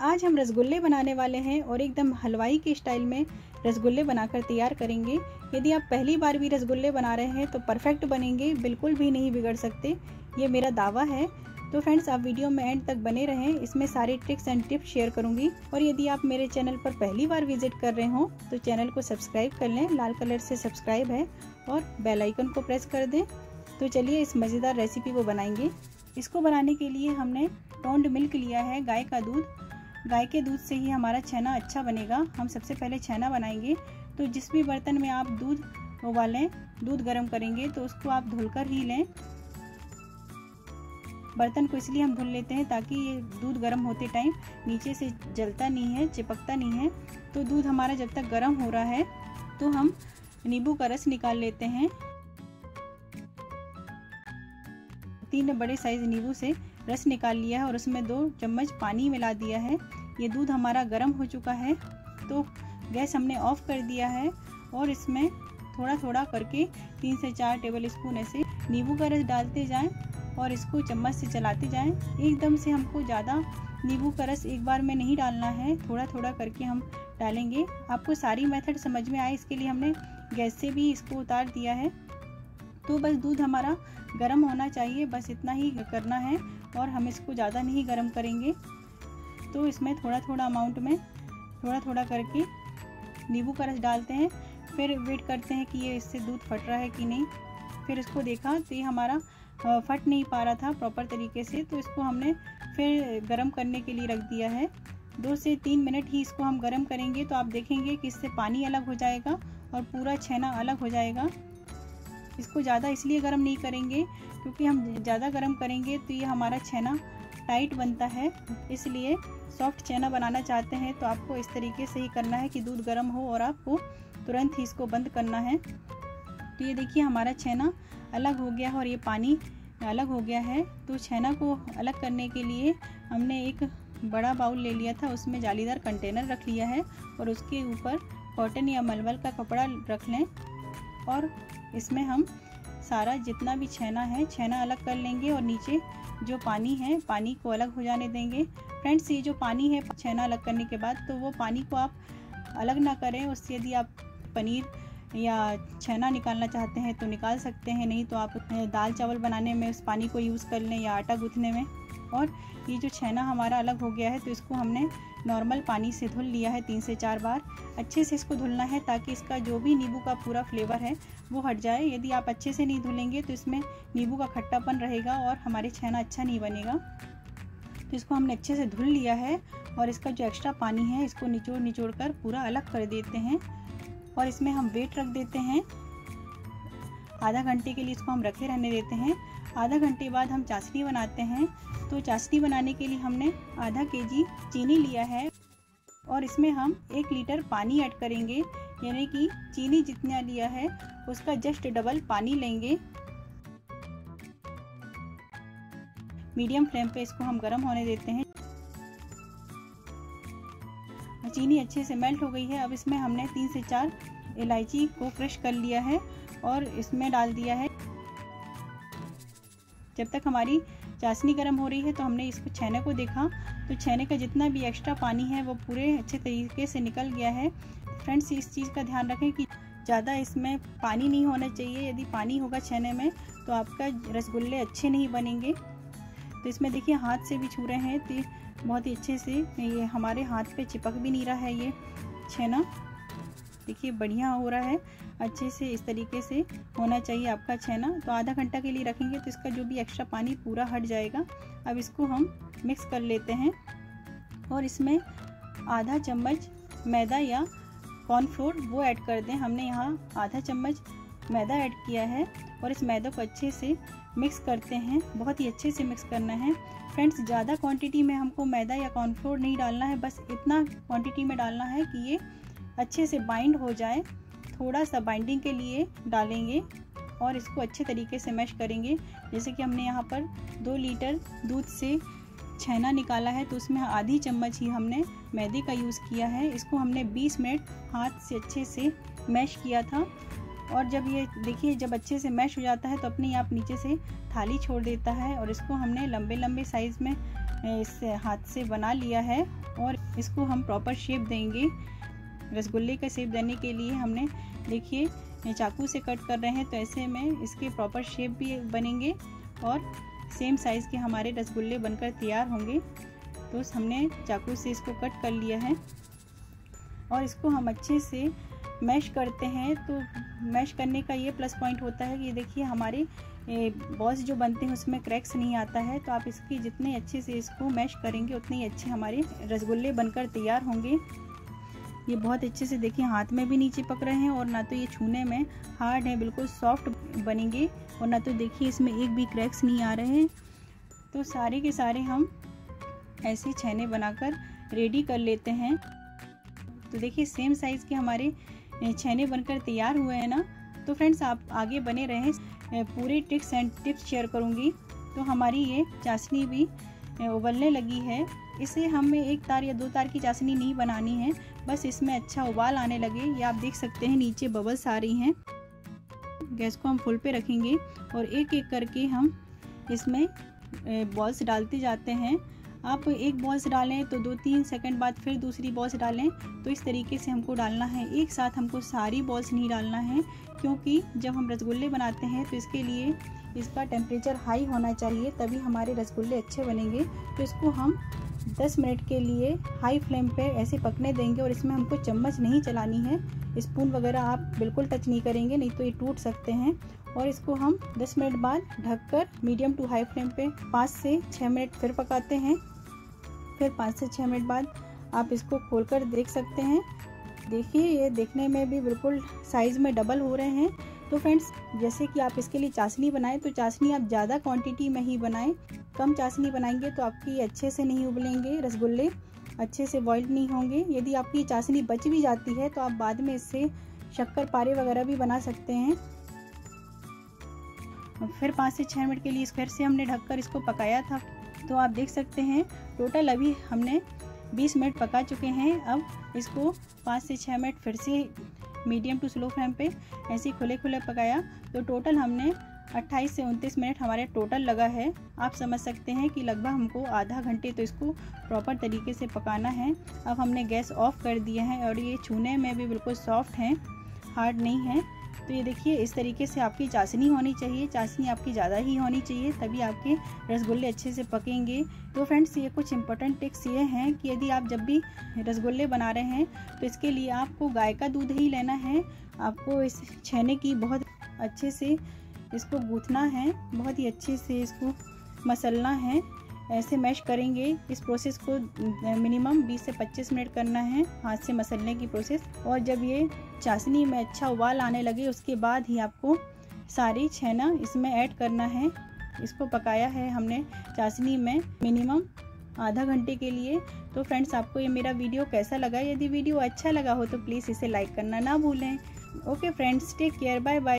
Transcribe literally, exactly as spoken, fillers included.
आज हम रसगुल्ले बनाने वाले हैं और एकदम हलवाई के स्टाइल में रसगुल्ले बनाकर तैयार करेंगे। यदि आप पहली बार भी रसगुल्ले बना रहे हैं तो परफेक्ट बनेंगे, बिल्कुल भी नहीं बिगड़ सकते, ये मेरा दावा है। तो फ्रेंड्स, आप वीडियो में एंड तक बने रहें, इसमें सारी ट्रिक्स एंड टिप्स शेयर करूंगी। और यदि आप मेरे चैनल पर पहली बार विजिट कर रहे हो तो चैनल को सब्सक्राइब कर लें, लाल कलर से सब्सक्राइब है, और बेल आइकन को प्रेस कर दें। तो चलिए इस मज़ेदार रेसिपी को बनाएंगे। इसको बनाने के लिए हमने टोन्ड मिल्क लिया है, गाय का दूध। गाय के दूध से ही हमारा छेना अच्छा बनेगा। हम सबसे पहले छेना बनाएंगे। तो जिस भी बर्तन में आप दूध उबालें, दूध गर्म करेंगे तो उसको आप धुलकर ही लें। बर्तन को इसलिए हम धुल लेते हैं ताकि ये दूध गर्म होते टाइम नीचे से जलता नहीं है, चिपकता नहीं है। तो दूध हमारा जब तक गर्म हो रहा है तो हम नींबू का रस निकाल लेते हैं। तीन बड़े साइज नींबू से रस निकाल लिया है और उसमें दो चम्मच पानी मिला दिया है। ये दूध हमारा गर्म हो चुका है तो गैस हमने ऑफ कर दिया है और इसमें थोड़ा थोड़ा करके तीन से चार टेबल स्पून ऐसे नींबू का रस डालते जाएं और इसको चम्मच से चलाते जाएं। एकदम से हमको ज़्यादा नींबू का रस एक बार में नहीं डालना है, थोड़ा थोड़ा करके हम डालेंगे। आपको सारी मेथड समझ में आए इसके लिए हमने गैस से भी इसको उतार दिया है। तो बस दूध हमारा गर्म होना चाहिए, बस इतना ही करना है और हम इसको ज़्यादा नहीं गर्म करेंगे। तो इसमें थोड़ा थोड़ा अमाउंट में थोड़ा थोड़ा करके नींबू का रस डालते हैं। फिर वेट करते हैं कि ये इससे दूध फट रहा है कि नहीं। फिर इसको देखा तो ये हमारा फट नहीं पा रहा था प्रॉपर तरीके से, तो इसको हमने फिर गर्म करने के लिए रख दिया है। दो से तीन मिनट ही इसको हम गर्म करेंगे तो आप देखेंगे कि इससे पानी अलग हो जाएगा और पूरा छेना अलग हो जाएगा। इसको ज़्यादा इसलिए गर्म नहीं करेंगे क्योंकि हम ज़्यादा गर्म करेंगे तो ये हमारा छेना टाइट बनता है। इसलिए सॉफ्ट छेना बनाना चाहते हैं तो आपको इस तरीके से ही करना है कि दूध गर्म हो और आपको तुरंत ही इसको बंद करना है। तो ये देखिए हमारा छेना अलग हो गया है और ये पानी अलग हो गया है। तो छेना को अलग करने के लिए हमने एक बड़ा बाउल ले लिया था, उसमें जालीदार कंटेनर रख लिया है और उसके ऊपर कॉटन या मलमल का कपड़ा रख लें और इसमें हम सारा जितना भी छेना है छेना अलग कर लेंगे और नीचे जो पानी है पानी को अलग हो जाने देंगे। फ्रेंड्स, ये जो पानी है छेना अलग करने के बाद तो वो पानी को आप अलग ना करें। उससे यदि आप पनीर या छेना निकालना चाहते हैं तो निकाल सकते हैं, नहीं तो आप दाल चावल बनाने में उस पानी को यूज़ कर लें या आटा गूँथने में। और ये जो छेना हमारा अलग हो गया है तो इसको हमने नॉर्मल पानी से धुल लिया है, तीन से चार बार अच्छे से इसको धुलना है ताकि इसका जो भी नींबू का पूरा फ्लेवर है वो हट जाए। यदि आप अच्छे से नहीं धुलेंगे तो इसमें नींबू का खट्टापन रहेगा और हमारे छेना अच्छा नहीं बनेगा। तो इसको हमने अच्छे से धुल लिया है और इसका जो एक्स्ट्रा पानी है इसको निचोड़ निचोड़ कर पूरा अलग कर देते हैं और इसमें हम वेट रख देते हैं। आधा घंटे के लिए इसको हम रखे रहने देते हैं। आधा घंटे बाद हम चाशनी बनाते हैं। तो चाशनी बनाने के लिए हमने आधा केजी चीनी लिया है और इसमें हम एक लीटर पानी ऐड करेंगे, यानी कि चीनी जितना लिया है उसका जस्ट डबल पानी लेंगे। मीडियम फ्लेम पे इसको हम गर्म होने देते हैं। चीनी अच्छे से मेल्ट हो गई है। अब इसमें हमने तीन से चार इलायची को क्रश कर लिया है और इसमें डाल दिया है। जब तक हमारी चाशनी गर्म हो रही है तो हमने इसको छेने को देखा तो छेने का जितना भी एक्स्ट्रा पानी है वो पूरे अच्छे तरीके से निकल गया है। फ्रेंड्स, इस चीज़ का ध्यान रखें कि ज़्यादा इसमें पानी नहीं होना चाहिए। यदि पानी होगा छेने में तो आपका रसगुल्ले अच्छे नहीं बनेंगे। तो इसमें देखिए हाथ से भी छू रहे हैं तो बहुत ही अच्छे से ये हमारे हाथ पे चिपक भी नहीं रहा है। ये छेना देखिए बढ़िया हो रहा है, अच्छे से इस तरीके से होना चाहिए आपका छेना। तो आधा घंटा के लिए रखेंगे तो इसका जो भी एक्स्ट्रा पानी पूरा हट जाएगा। अब इसको हम मिक्स कर लेते हैं और इसमें आधा चम्मच मैदा या कॉर्नफ्लोर वो ऐड कर दें। हमने यहाँ आधा चम्मच मैदा ऐड किया है और इस मैदे को अच्छे से मिक्स करते हैं। बहुत ही अच्छे से मिक्स करना है। फ्रेंड्स, ज़्यादा क्वांटिटी में हमको मैदा या कॉर्नफ्लोर नहीं डालना है, बस इतना क्वांटिटी में डालना है कि ये अच्छे से बाइंड हो जाए। थोड़ा सा बाइंडिंग के लिए डालेंगे और इसको अच्छे तरीके से मैश करेंगे। जैसे कि हमने यहाँ पर दो लीटर दूध से छेना निकाला है तो उसमें आधी चम्मच ही हमने मैदे का यूज़ किया है। इसको हमने बीस मिनट हाथ से अच्छे से मैश किया था और जब ये देखिए जब अच्छे से मैश हो जाता है तो अपने आप नीचे से थाली छोड़ देता है और इसको हमने लंबे लंबे साइज़ में इस हाथ से बना लिया है और इसको हम प्रॉपर शेप देंगे। रसगुल्ले का शेप देने के लिए हमने देखिए चाकू से कट कर रहे हैं, तो ऐसे में इसके प्रॉपर शेप भी बनेंगे और सेम साइज़ के हमारे रसगुल्ले बनकर तैयार होंगे। तो हमने चाकू से इसको कट कर लिया है और इसको हम अच्छे से मैश करते हैं। तो मैश करने का ये प्लस पॉइंट होता है कि ये देखिए हमारे बॉल्स जो बनते हैं उसमें क्रैक्स नहीं आता है। तो आप इसकी जितने अच्छे से इसको मैश करेंगे उतने ही अच्छे हमारे रसगुल्ले बनकर तैयार होंगे। ये बहुत अच्छे से देखिए हाथ में भी नहीं चिपक रहे हैं और ना तो ये छूने में हार्ड है, बिल्कुल सॉफ्ट बनेंगे और ना तो देखिए इसमें एक भी क्रैक्स नहीं आ रहे हैं। तो सारे के सारे हम ऐसे छेने बनाकर रेडी कर लेते हैं। तो देखिए सेम साइज़ के हमारे छेने बनकर तैयार हुए हैं ना। तो फ्रेंड्स आप आगे बने रहें, पूरे ट्रिक्स एंड टिप्स शेयर करूंगी। तो हमारी ये चाशनी भी उबलने लगी है। इसे हमें एक तार या दो तार की चाशनी नहीं बनानी है, बस इसमें अच्छा उबाल आने लगे। ये आप देख सकते हैं नीचे बबल्स आ रही हैं। गैस को हम फुल पे रखेंगे और एक एक करके हम इसमें बॉल्स डालते जाते हैं। आप एक बॉल्स डालें तो दो तीन सेकंड बाद फिर दूसरी बॉल्स डालें। तो इस तरीके से हमको डालना है, एक साथ हमको सारी बॉल्स नहीं डालना है, क्योंकि जब हम रसगुल्ले बनाते हैं तो इसके लिए इसका टेम्परेचर हाई होना चाहिए, तभी हमारे रसगुल्ले अच्छे बनेंगे। तो इसको हम दस मिनट के लिए हाई फ्लेम पे ऐसे पकने देंगे और इसमें हमको चम्मच नहीं चलानी है, स्पून वगैरह आप बिल्कुल टच नहीं करेंगे, नहीं तो ये टूट सकते हैं। और इसको हम दस मिनट बाद ढककर मीडियम टू हाई फ्लेम पे पाँच से छः मिनट फिर पकाते हैं। फिर पाँच से छः मिनट बाद आप इसको खोलकर देख सकते हैं। देखिए ये देखने में भी बिल्कुल साइज़ में डबल हो रहे हैं। तो फ्रेंड्स जैसे कि आप इसके लिए चाशनी बनाएं तो चाशनी आप ज़्यादा क्वांटिटी में ही बनाएं। कम चाशनी बनाएंगे तो आपकी अच्छे से नहीं उबलेंगे रसगुल्ले, अच्छे से बॉइल्ड नहीं होंगे। यदि आपकी चाशनी बच भी जाती है तो आप बाद में इससे शक्कर पारे वगैरह भी बना सकते हैं। फिर पाँच से छः मिनट के लिए फिर से हमने ढककर इसको पकाया था। तो आप देख सकते हैं टोटल अभी हमने बीस मिनट पका चुके हैं। अब इसको पाँच से छः मिनट फिर से मीडियम टू स्लो फ्लेम पे ऐसे खुले खुले पकाया। तो टोटल हमने अट्ठाईस से उनतीस मिनट हमारे टोटल लगा है। आप समझ सकते हैं कि लगभग हमको आधा घंटे तो इसको प्रॉपर तरीके से पकाना है। अब हमने गैस ऑफ कर दिया है और ये छूने में भी बिल्कुल सॉफ्ट हैं, हार्ड नहीं है। तो ये देखिए इस तरीके से आपकी चाशनी होनी चाहिए, चाशनी आपकी ज़्यादा ही होनी चाहिए, तभी आपके रसगुल्ले अच्छे से पकेंगे। तो फ्रेंड्स ये कुछ इंपॉर्टेंट टिप्स ये हैं कि यदि आप जब भी रसगुल्ले बना रहे हैं तो इसके लिए आपको गाय का दूध ही लेना है। आपको इस छेने की बहुत अच्छे से इसको गूँथना है, बहुत ही अच्छे से इसको मसलना है। ऐसे मैश करेंगे। इस प्रोसेस को मिनिमम बीस से पच्चीस मिनट करना है, हाथ से मसलने की प्रोसेस। और जब ये चाशनी में अच्छा उबाल आने लगे उसके बाद ही आपको सारी छेना इसमें ऐड करना है। इसको पकाया है हमने चाशनी में मिनिमम आधा घंटे के लिए। तो फ्रेंड्स आपको ये मेरा वीडियो कैसा लगा? यदि वीडियो अच्छा लगा हो तो प्लीज़ इसे लाइक करना ना भूलें। Okay friends, take care, bye bye.